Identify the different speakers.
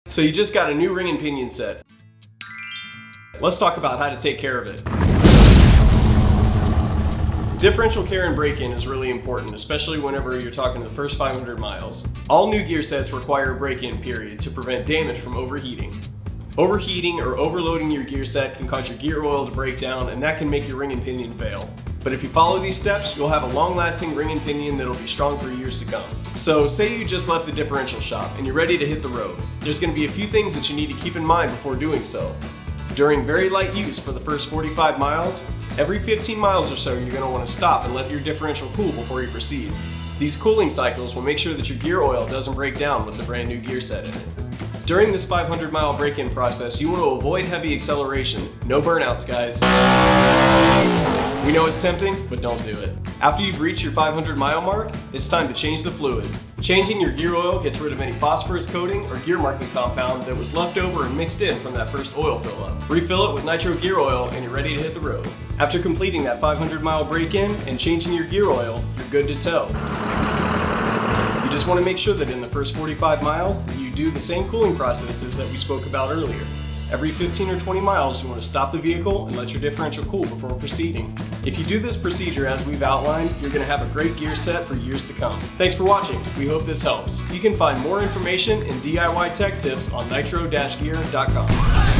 Speaker 1: So you just got a new ring and pinion set. Let's talk about how to take care of it. Differential care in break-in is really important, especially whenever you're talking the first 500 miles. All new gear sets require a break-in period to prevent damage from overheating. Overheating or overloading your gear set can cause your gear oil to break down, and that can make your ring and pinion fail. But if you follow these steps, you'll have a long-lasting ring and pinion that'll be strong for years to come. So say you just left the differential shop and you're ready to hit the road. There's going to be a few things that you need to keep in mind before doing so. During very light use for the first 45 miles, every 15 miles or so you're going to want to stop and let your differential cool before you proceed. These cooling cycles will make sure that your gear oil doesn't break down with the brand new gear set in it. During this 500-mile break-in process, you want to avoid heavy acceleration. No burnouts, guys. We know it's tempting, but don't do it. After you've reached your 500-mile mark, it's time to change the fluid. Changing your gear oil gets rid of any phosphorus coating or gear marking compound that was left over and mixed in from that first oil fill-up. Refill it with nitro gear oil and you're ready to hit the road. After completing that 500-mile break-in and changing your gear oil, you're good to tow. You just want to make sure that in the first 45 miles that you do the same cooling processes that we spoke about earlier. Every 15 or 20 miles, you want to stop the vehicle and let your differential cool before proceeding. If you do this procedure as we've outlined, you're going to have a great gear set for years to come. Thanks for watching. We hope this helps. You can find more information and DIY tech tips on nitro-gear.com.